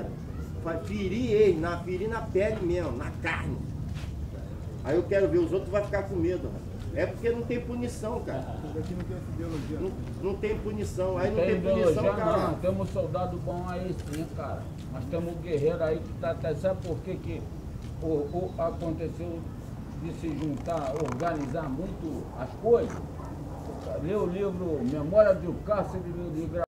cara. Ferir na pele mesmo, na carne. Aí eu quero ver, os outros vão ficar com medo, rapaz. É porque não tem punição, cara. Aqui não tem essa ideologia. Não tem punição. Aí não tem ideologia, punição, cara. não. Temos soldado bom aí sim, cara. Mas temos um guerreiro aí que tá até. Sabe por que aconteceu de se juntar, organizar muito as coisas? Lê o livro Memória de um Cárcere de